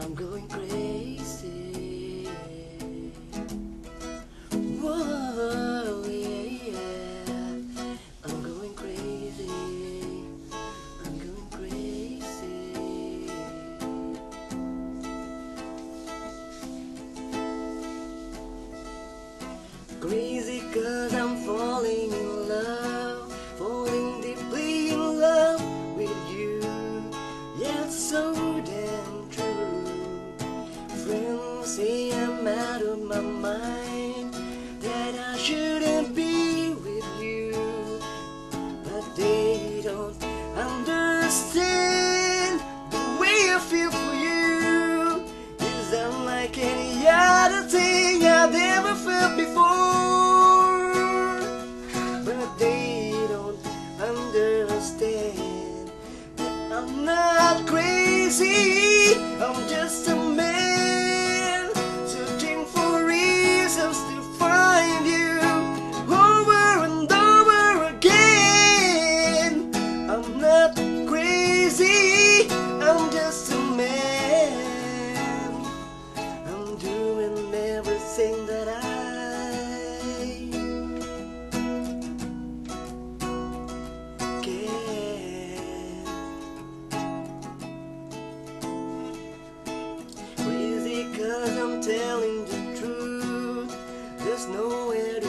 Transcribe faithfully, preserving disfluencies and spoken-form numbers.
I'm going crazy. Whoa, yeah, yeah. I'm going crazy. I'm going crazy. Crazy 'cause I'm falling in love, falling deeply in love with you. Yeah, it's so damn true. Friends say I'm out of my mind, that I shouldn't be with you, but they don't understand the way I feel for you. Is unlike any other thing I've ever felt before, but they don't understand that I'm not crazy. I'm just a man searching for reasons to find you over and over again. I'm not crazy, I'm just a man. I'm doing everything that I can. Crazy 'cause I'm telling the truth. There's nowhere to